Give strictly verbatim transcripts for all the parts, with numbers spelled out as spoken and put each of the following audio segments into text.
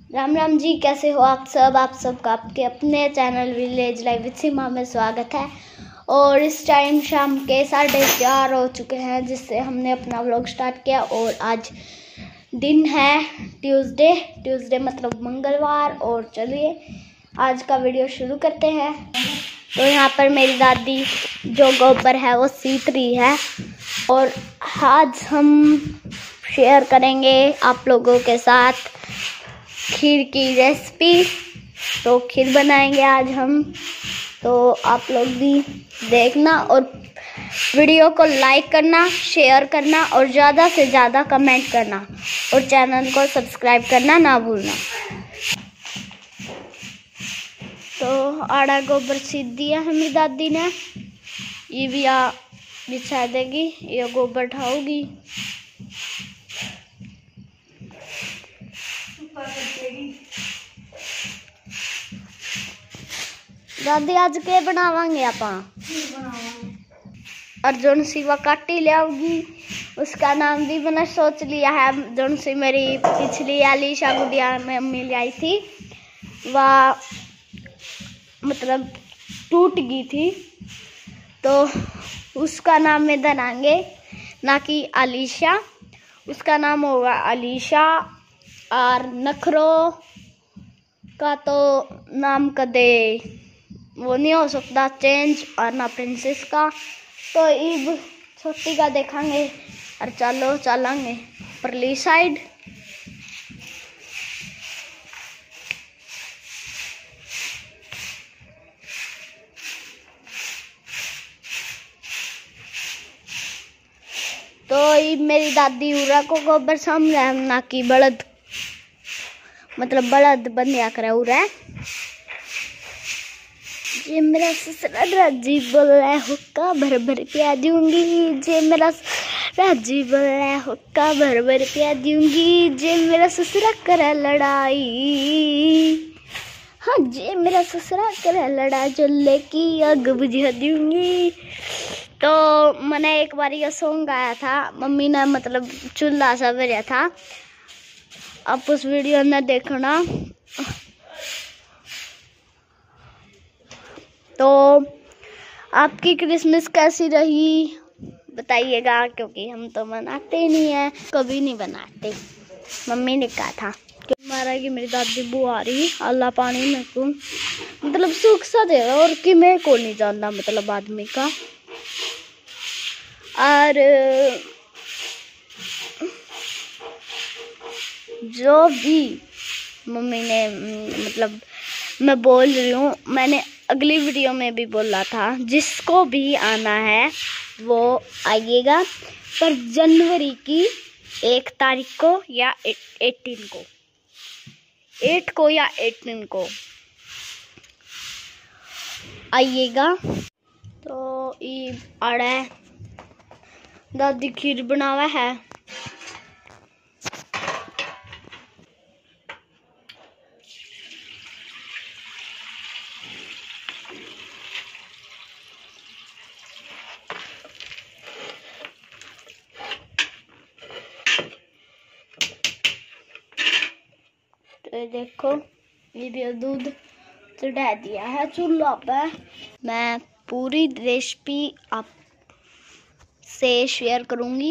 राम राम जी, कैसे हो आप सब। आप सबका आपके अपने channel village life with Seema में स्वागत है। और इस टाइम शाम के साढ़े चार हो चुके हैं जिससे हमने अपना व्लॉग स्टार्ट किया। और आज दिन है ट्यूसडे ट्यूसडे मतलब मंगलवार। और चलिए आज का वीडियो शुरू करते हैं। तो यहाँ पर मेरी दादी जो गोबर है वो सीत रही है और आज हम शेयर करेंगे आप लोगों के साथ खीर की रेसिपी। तो खीर बनाएंगे आज हम, तो आप लोग भी देखना और वीडियो को लाइक करना, शेयर करना और ज़्यादा से ज़्यादा कमेंट करना और चैनल को सब्सक्राइब करना ना भूलना। तो आड़ा गोबर सीध दिया है मेरी दादी ने, ये भी आ बिछा देगी, ये गोबर ढाओगी। दादी आज के बनावांगे आप अर्जुन सिवा काटी ले आओगी, उसका नाम भी मैंने सोच लिया है। जोन सी मेरी पिछली आलिशा गुड़िया में अम्मी ले आई थी वह मतलब टूट गई थी, तो उसका नाम में बनाएंगे, ना कि आलिशा। उसका नाम होगा आलिशा। और नखरो का तो नाम कदे वो नहीं हो सकता चेंज, और ना प्रिंसेस का। तो इब छोटी का देखेंगे और चलो चलेंगे परली साइड। तो इब मेरी दादी उरा को गोबर सामने है, ना कि बलद मतलब बलद बंदिया करे उरा। जे मेरा ससुरा राजी बोल रहा है हुक्का भर भर पिया दूंगी, जे मेरा राजी बोल रहा है हुक्का भर भर पिया दूंगी, जे मेरा ससुरा करे लड़ाई, हाँ जे मेरा ससुरा करे लड़ाई चुल्हे की आग बुझा दूंगी। तो मैंने एक बार ये सॉन्ग गाया था, मम्मी ने मतलब चूल्हा सा भरा था, आप उस वीडियो में देखना। तो आपकी क्रिसमस कैसी रही बताइएगा, क्योंकि हम तो मनाते ही नहीं है, कभी नहीं बनाते। मम्मी ने कहा था कि हमारा कि मेरी दादी बुआ आ रही अल्लाह पानी में को मतलब सुख सा देगा और कि मैं को नहीं जानता मतलब आदमी का। और जो भी मम्मी ने मतलब मैं बोल रही हूँ, मैंने अगली वीडियो में भी बोला था जिसको भी आना है वो आइएगा, पर जनवरी की एक तारीख को या एटीन को एट को या एटीन को आइएगा। तो ये आड़ा दादी खीर बनावा है। तो देखो ये भी दूध चढ़ा दिया है चूल्हा पे। मैं पूरी रेसिपी आप से शेयर करूंगी।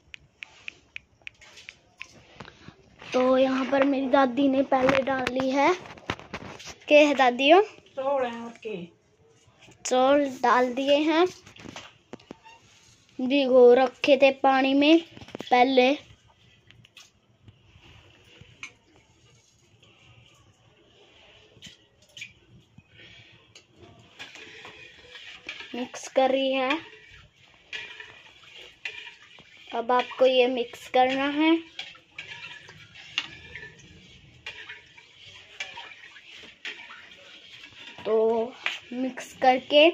तो यहाँ पर मेरी दादी ने पहले डाली है के है दादियों चौल डाल दिए हैं, भिगो रखे थे पानी में पहले। मिक्स कर रही है, अब आपको ये मिक्स करना है। तो मिक्स करके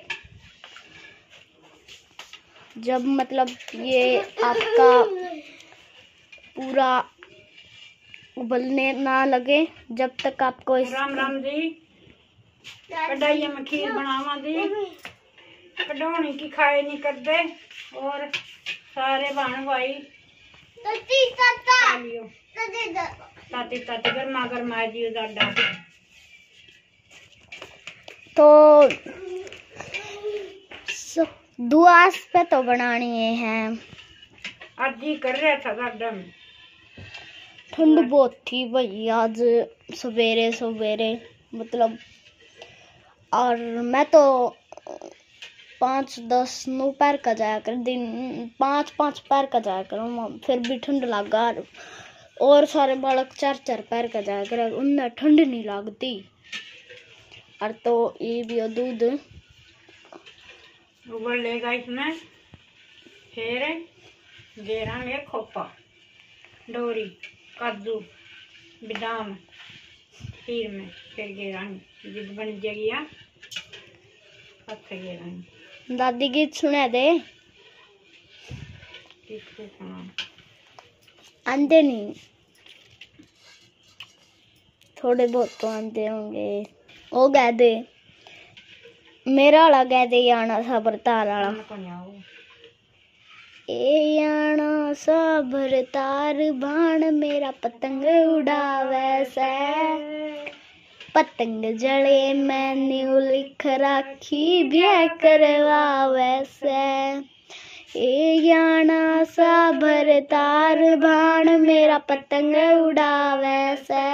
जब मतलब ये आपका पूरा उबलने ना लगे जब तक आपको इस... राम राम जी, कढ़ाई में खीर बनावा दी, कढ़ौनी की खाए नहीं कर दे और सारे बहन भाई ताती ताती गर्मा गर्मा जी डाडा तो दुआस पे तो बनानी है। आज जी कर रहा था डाडा में। ठंड बहुत थी भाई आज सवेरे सवेरे, मतलब। और मैं तो पाँच दस नौ पैर का जाया कर, दिन पाँच पाँच पैर का जाया करूँ, फिर भी ठंड लगा। और सारे बालक चार चार पैर का जाया कर, उनमें ठंड नहीं लगती। और तो ये भी दूध उबल लेगा इसमें, फिर गेरांगे खोपा, डोरी, कद्दू, बादाम खीर में, फिर गेरांगे जिद बन जाएगी। पत्ते गेरांगे। दादी गीत सुना दे। किसको सुना? आंदे नहीं, थोड़े बहुत तो आंदे होंगे। ओ गा दे, मेरा वाला गा दे, आना सा बरतार वाला। ए आना सा बरतार बाण मेरा पतंग उड़ावे से, पतंग जड़े मैंने लिख राखी ब्याह करवावे से। ए आना सा बरतार बाण मेरा पतंग उड़ावे से,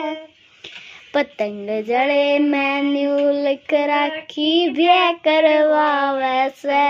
पतंग जड़े मैंने लिख राखी ब्याह करवावे से।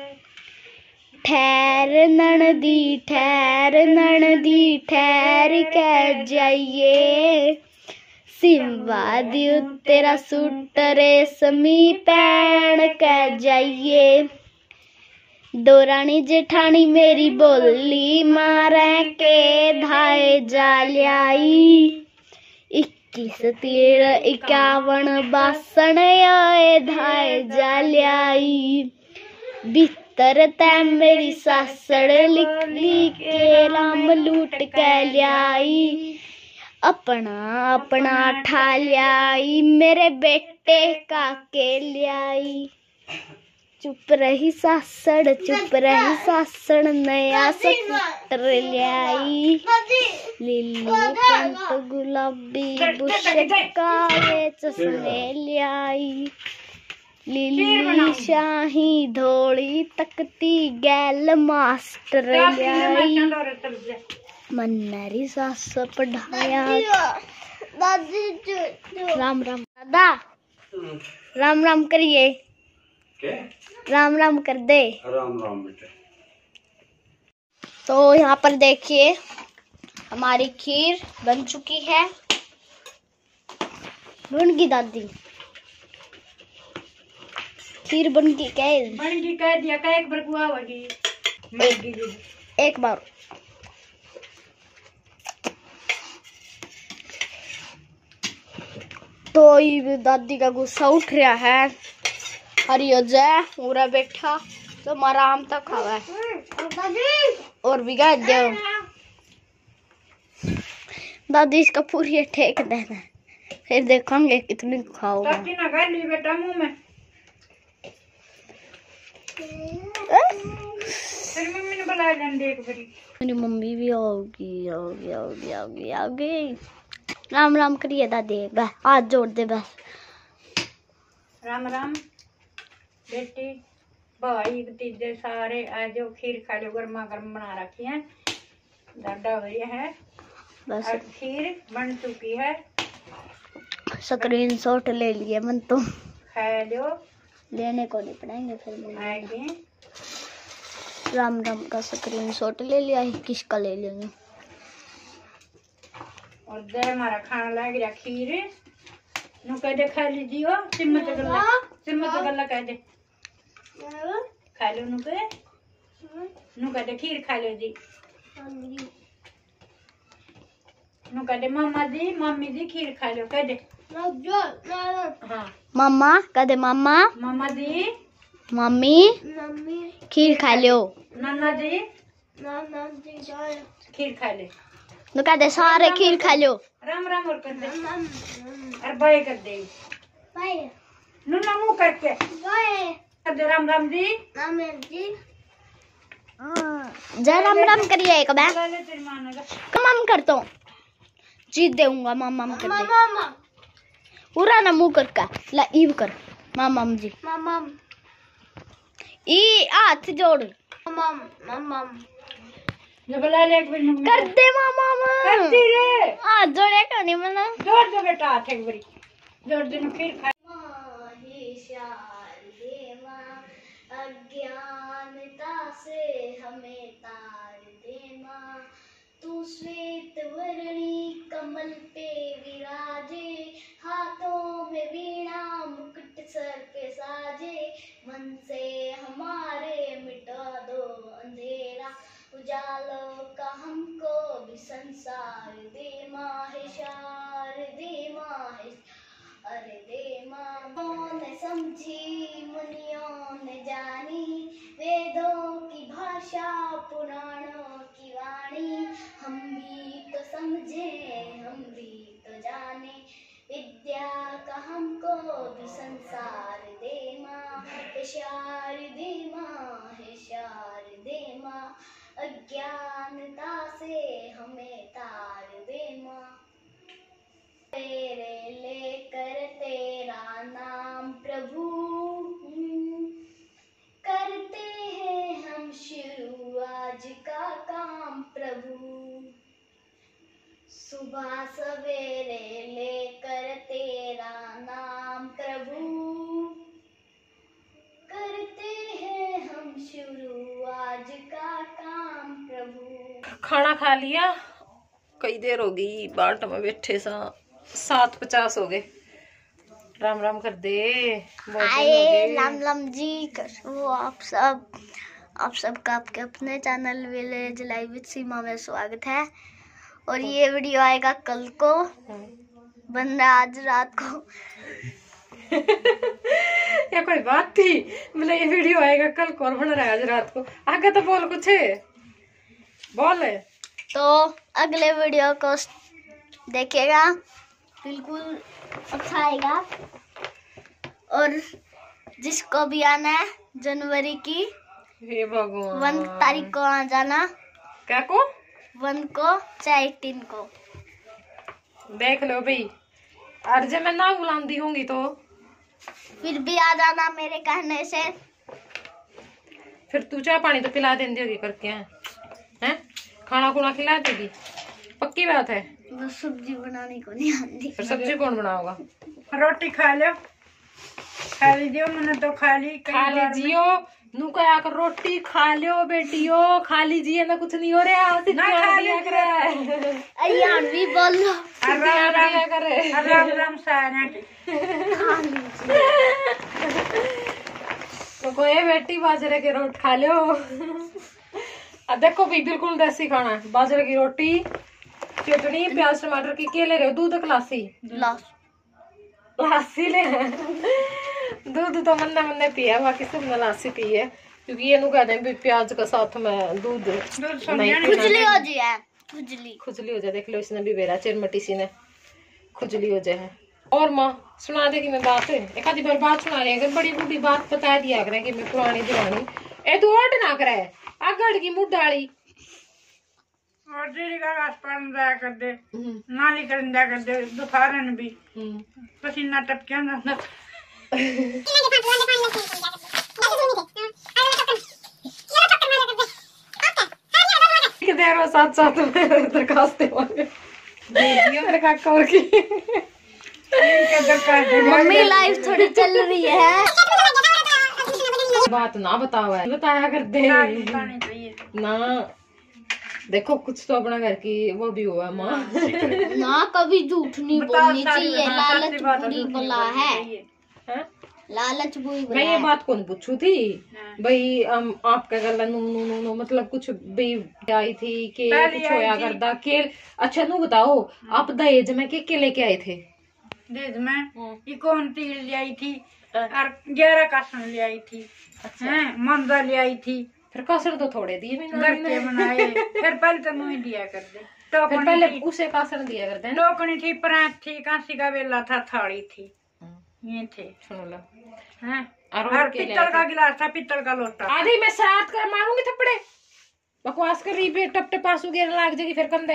ठहर ननदी ठहर ननदी ठहर के जाइए, सिंवा दी तेरा सूट रेशमी पहन के जाइए। दो रानी जेठानी मेरी बोली मारे के धाए जालियाई, इक्कीस तीर इक्यावन बासन आए धाए जालियाई। भीतर तै मेरी सासड़ लिख लिख के राम लूट के लियाई, अपना अपना ठा लियाई मेरे बेटे का के लियाई। चुप रही सासड़ चुप रही सासड़ नया स्वेटर लियाई, लिली पंत गुलाबी बुशट काले चश्मे लियाई। लिली शाही धोड़ी तकती गैल मास्टर लियाई, मन्नरी सास पढ़ाया। राम राम दादा, राम राम करिए। राम राम कर दे। राम राम बेटे। तो यहाँ पर देखिए हमारी खीर बन चुकी है। बन गई दादी, खीर बन गई। क्या बन गई कह दिया, का एक बार बुआ होगी एक बार। तो ये दादी का गुस्सा उठ रहा है। हरियो जय पूरा बैठा तो हमारा आम तक खावा है और बिगाड़ दो। दादी इसका पूरी ठेक देना, फिर देखेंगे कितनी खाओगे। ना कर ली बेटा मुंह में। फिर मम्मी ने बुलाया जाने एक बारी। मेरी मम्मी भी आओगी आओगी आओगी आओगी आओगी। राम राम करिए दादी, बस हाथ जोड़ दे बस। राम राम बेटी भाई भतीजे सारे आ जाओ, खीर खा लो, गर्मा गर्म बना रखी है, दादा बढ़िया है बस। खीर बन चुकी है, स्क्रीन शॉट ले लिए मन तो। खा लो, लेने को नहीं पड़ेंगे फिर आएंगे। राम राम का स्क्रीन शॉट ले लिया है, किसका ले लेंगे। और दे हमारा खाना लग रहा खीर नु कह दे खा लीजिए। सिमत गल्ला सिमत गल्ला कह दे खा लो, नु कह नु कह दे खीर खा लो जी, नु कह दे मामा जी मम्मी जी खीर खा लो, कह दे हाँ मामा कह दे मामा मामा जी मम्मी खीर खा लो, नाना जी खीर खा ले, नु कह दे सारे खीर खा लो। राम राम और कर दे और बाय कर दे नु ना मुंह करके कर दे राम राम जी जय राम राम करिए एक बार। तेरी मां ने कम कर तो चीज देऊंगा मामा कर दे मामा पूरा ना मुंह कर का ला ईव कर मामा जी मामा ई हाथ जोड़ मामा मामा बुला ले एक मिनट कर दे मामा करती रे हाथ जोड़े कहानी मना जोड़ दो बेटा हाथ एक बारी जोड़ दे फिर खा अज्ञानता से हमें तार दे माँ तू श्वेत वर्णी कमल पे विराजे हाथों में वीणा मुकुट सर पे साजे मन से हमारे मिटा दो अंधेरा उजालों का हमको भी संसार दे माँ है शारदे माँ है अरे दे माँ ने समझी मुनियों ने जानी वेदों की भाषा पुराणों की वाणी हम भी तो समझे हम भी तो जाने विद्या का हमको भी संसार दे माँ है शारदे माँ है शारदे माँ अज्ञानता से हमें तार दे माँ तेरे लेकर तेरा नाम प्रभु करते हैं हम शुरू आज का काम प्रभु सुबह सवेरे लेकर तेरा नाम प्रभु करते हैं हम शुरू आज का काम प्रभु। खाना खा लिया, कई देर हो गई बाट में बैठे सा, सात पचास हो गए। राम राम कर दे। आए राम राम जी करो आप सब आप सबका आपके अपने channel village live with Seema में स्वागत है। और ये वीडियो आएगा कल को, बन रहा आज रात को। या कोई बात थी, बोले ये वीडियो आएगा कल को और बन रहा है आज रात को। आगे तो बोल कुछ बोल। तो अगले वीडियो को देखिएगा, बिल्कुल अच्छा आएगा। और जिसको भी आना है जनवरी की हे भगवान वन तारीख को आ जाना। क्या को? वन को चाहे तीन को देख लो भाई। और जब मैं ना बुलाती होंगी तो फिर भी आ जाना मेरे कहने से। फिर तू चाय पानी तो पिला देंगी होगी करके हैं हैं? खाना खुना खिला देगी, पक्की बात है। बस सब्जी बनाने को नहीं आती। फिर सब्जी कौन बनाओगा? रोटी खा लो, खा लीजिए। मैंने तो खा ली। खा लीजियो नू कहा कर, रोटी खा लियो बेटियो, खा लीजिए ना, कुछ नहीं हो रहा। ना खा लिया करे अयान भी बोल लो। राम राम करे राम राम सारा तो कोई बेटी बाजरे के रोट खा लो। अब देखो भी बिल्कुल देसी खाना, बाजरे की रोटी, चटनी, प्याज टमाटर की। के ले रहे हो? दूध क्लासी लासी ले। दूध तो मन्ने मन्ने पिया, बाकी सब ने लासी पी है, क्योंकि ये नु कहते हैं प्याज का साथ में दूध नहीं। खुजली हो जाए, खुजली खुजली हो जाए। देख लो इसने भी बेरा चिरमटी सी ने खुजली हो जाए। और माँ सुना देगी मैं बात, एक आधी बार बात सुना रही, अगर बड़ी बूढ़ी बात बता दिया करें कि मैं पुरानी जवानी ए तू ओट ना करे आगड़ की मुँह डाली और तेरी का आसपास जाया कर दे, नाली कर दिया कर दे, दोपहरन भी पसीना टपकिया ना। देर साथ साथ में दरखास्त मेरे काका और की मम्मी लाइफ थोड़ी चल रही है। बात ना बताओ है, बताया कर दे ना। देखो कुछ तो अपना घर की वो भी हुआ माँ ना, कभी झूठ नहीं बोलनी चाहिए। लालच बुरी बला है, लालच बुरी बला। मैं ये बात कौन पूछू थी भाई? हम आपका गला नू नू नू नू मतलब कुछ भी आई थी कि कुछ होया करदा के? अच्छा नू बताओ, आप दहेज में के के लेके आए थे? दहेज में ये कौन तीर ले आई थी और ग्यारह कासन ले आई थी। अच्छा मंदा ले आई थी। फिर कासर तो थोड़े दिए मैंने बनाए। फिर पहले तो मुझे दिया कर दे, तो फिर पहले उसे कासर दिया करते हैं। टोकनी थी, परात थी, कांसी का बेला था, थाली थी, ये थे। सुन लो हैं, और पित्तल का गिलास था, पित्तल का लोटा। आधी मैं श्राद्ध कर मारूंगी थप्पड़े, बकवास कर रही पे टप टप आंसू गिर लाग जाएगी फिर कंधे।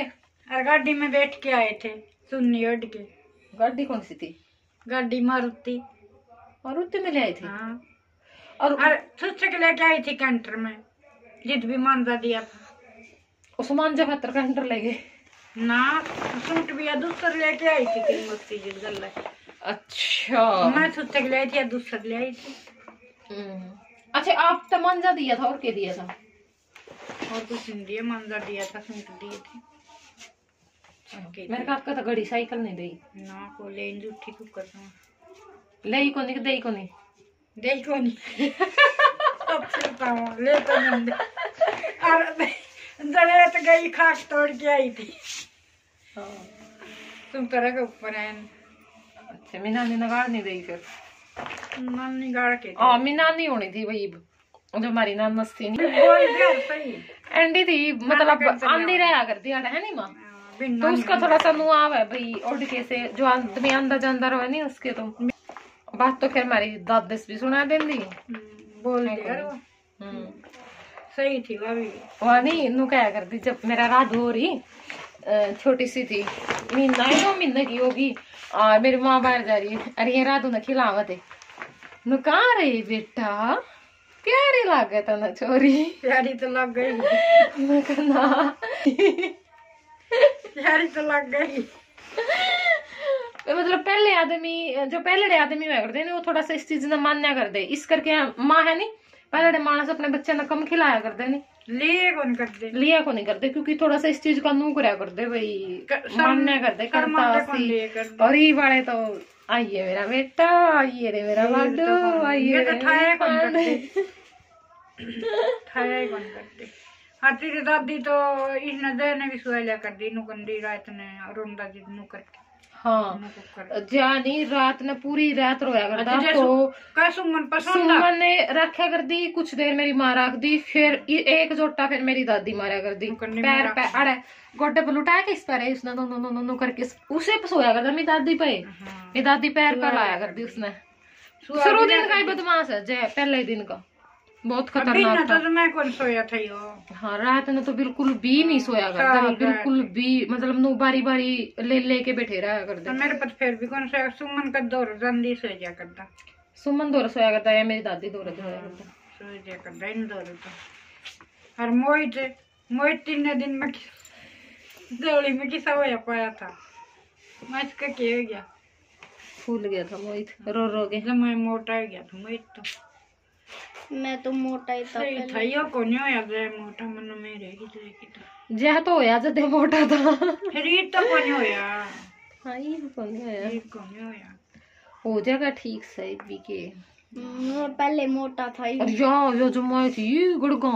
और गाड़ी में बैठ के आए थे सुन्नी उड़ के। गाड़ी कौन सी थी? गाड़ी मारुति। मारुति में ले आई थी? हाँ। और और सूचक लेके आई थी कैंटर में, जिद भी मानदा दिया था। उस मांझा खातर कैंटर ले गए ना, सूट भी दूसर लेके आई थी तीन मुस्ती जिद गल है। अच्छा, मैं सूचक ले आई थी या दूसर ले आई थी। अच्छा, आप तो मांझा दिया था और क्या दिया था? और कुछ नहीं दिया, मांझा दिया था, सूट दिए थे। मेरे काका तो घड़ी साइकिल नहीं दी ना, को ले जूठी को करना ले को नहीं दे को नहीं दे को नहीं अब बताओ ले तो नहीं दे। और जड़े तो गई खाक तोड़ के आई थी। हाँ। तुम तरह के ऊपर है। अच्छा, मीना ने नगाड़ नहीं दी फिर? नानी गाड़ के हाँ, मीना नहीं होनी थी वही जो हमारी नानस थी सही एंडी थी, मतलब आंधी रहा करती है नहीं माँ, तो उसका थोड़ा सा नुआव है भाई उड़ के से जो आदमी अंदर जांदा रहे नहीं उसके। तो बात तो खैर हमारी दादस भी सुना देंदी बोल सही थी वह भी। वह नहीं नु क्या करती जब मेरा राधू हो रही छोटी सी थी, महीना है दो महीने की होगी, और मेरी माँ बाहर जा रही है, अरे ये राधू ने खिलावत है नु कहाँ रही बेटा, प्यारी लागे तो ना छोरी, प्यारी तो लग गई ना प्यारी तो लग गई। मतलब पहले आदमी जो पहले आदमी हुआ करते हैं वो थोड़ा सा इस चीज ने मान्या कर दे, इस करके माँ है नहीं पहले मानस अपने बच्चे ने कम खिलाया करते नहीं, लिए कौन करते, लिया को नहीं करते, क्योंकि थोड़ा सा इस चीज का नू करा करते भाई, मान्या करते करता। और ये वाले तो आइए मेरा बेटा, आइए रे मेरा लाडू, आइए रे ठाया कौन करते, ठाया कौन करते। हाँ, तेरी दादी तो इसने देने भी सुहाइला कर दी नुकंदी रात ने रोंदा जी नु करके। हाँ, जानी रात ने पूरी रात रोया करता। अच्छा, तो का सुमन पसंद सुमन ने रखा कर दी, कुछ देर मेरी माँ रख दी, फिर एक जोटा फिर मेरी दादी मारा कर दी, पैर पैर अरे गोटे पर लुटाया के इस पर उसने no no no no no करके उसे सोया करता मेरी दादी पे, मेरी दादी पैर पर लाया कर दी उसने। शुरू दिन का ही बदमाश है जय, पहले दिन का बहुत खतरनाक था। तो मैं कौन सोया था यो। हाँ, रात ने तो बिल्कुल भी नहीं सोया करता, बिल्कुल भी, मतलब नो बारी बारी ले लेके बैठे रहा करते। मेरे पास फिर भी कौन सा सुमन का दौर जल्दी सो जा करता, सुमन दौर सोया करता है, मेरी दादी दौर सोया करता सो जा करता इन दौर तो। और मोहित मोहित तीन दिन में दौड़ी में किसा होया पाया था, मैं इसका क्या हो गया, फूल गया था मोहित रो रो के, जब मैं मोटा हो गया था मोहित तो। मैं तो मोटा ही था सही था यो कोनी होया जे मोटा मन में रहेगी जे की जे तो होया जदे मोटा था, फिर ये तो कोनी होया। हां, ये कोनी होया, ये कोनी होया, हो जाएगा ठीक सही भी के। मैं पहले मोटा था ही। और यो यो जो मैं थी गुड़गा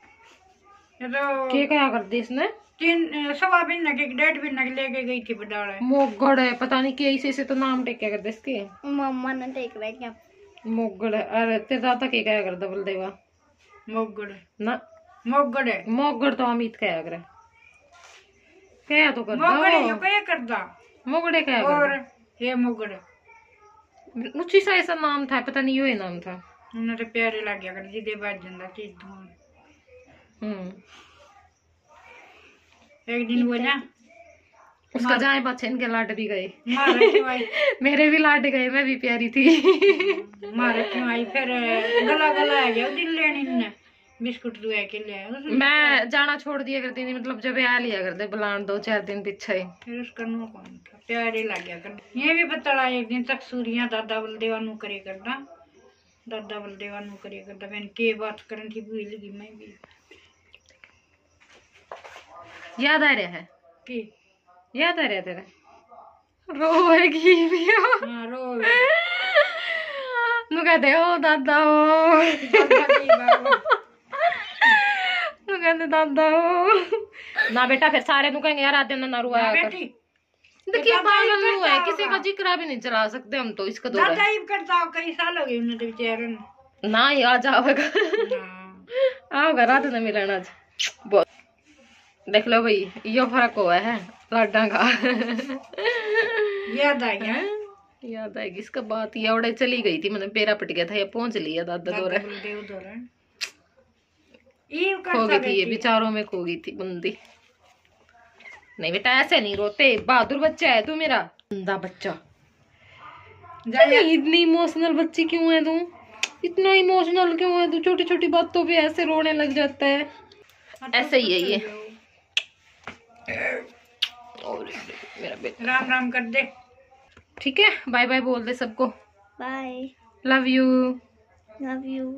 ये तो के क्या कर दी इसने, तीन सवा बिन के डेढ़ बिन के लेके गई थी बडाले मोगड़ है, पता नहीं कैसे से तो नाम टेक कर दे इसके, मम्मा ने देख रहा है क्या मोगड़। अरे तेरे दादा के क्या करदा बलदेवा, मोगड़ ना मोगड़ है, मोगड़ तो अमित क्या कर क्या तो करदा, मोगड़ यो क्या करदा, मोगड़े क्या और करदा, ये मोगड़ ऊंची सा ऐसा नाम था, पता नहीं ये नाम था, उन्हें तो प्यारे लग गया कर जिदे बाज जंदा चीज धोन। हम्म, एक दिन वो ना उसका जाए बच्चे इनके लाड भी गए, मारे क्यों आई, मेरे भी लाड गए, मैं भी प्यारी थी मारे क्यों आई, फिर गला गला आ गया दिन लेनी ने बिस्कुट दुआ के ले आया, मैं जाना छोड़ दिया करती थी, मतलब जब आ लिया करते बुलान दो चार दिन पीछे ही, फिर उसका नो कौन था प्यारे लग गया कर। ये भी बतला एक दिन तक सूरिया दादा बलदेवा नु करे करदा, दादा बलदेवा नु करे करदा, मैंने के बात करन थी भूल गई मैं भी। याद आ रहा है की याद आ रहा तेरा, रोएगी भी हां रो नु कहते हो दादा हो, दादा की बाबा नु कहते दादा हो ना बेटा, फिर सारे नु कहेंगे यार आदि ना रुआया कर, बेटी देखिए पागल नु है, किसी का जिक्र भी नहीं चला सकते हम तो, इसका दौर दादा है ही करता कई साल हो गए उन्हें तो बेचारे ना ही आ जाएगा, आओगा रात ने मिलना आज बहुत, देख लो भाई यो फर्क हुआ है लाडा का याद आ गया, याद आएगी इसका बात, ये औड़े चली गई थी, मैंने पेरा पट गया था, ये पहुंच लिया दादा दौरे, खो गई थी ये, विचारों में खो गई थी बंदी। नहीं बेटा ऐसे नहीं रोते, बहादुर बच्चा है तू मेरा, गंदा बच्चा। इतनी इमोशनल बच्ची क्यों है तू, इतना इमोशनल क्यों है तू, छोटी छोटी बातों पे ऐसे रोने लग जाता है। ऐसे ही है ये मेरा बेटा। राम राम कर दे। ठीक है, बाय बाय बोल दे सबको। Bye, love you. Love you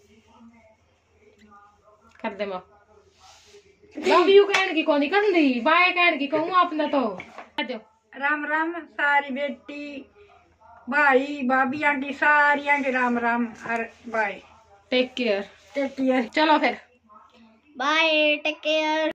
कर दे माँ। लव यू कहने की कौन कर दी, बाय कहने की कहूँ आपने तो। राम राम सारी बेटी भाई भाभी आंटी सारिया के राम राम और bye. Take care. Take care. चलो फिर बाय, टेक केयर।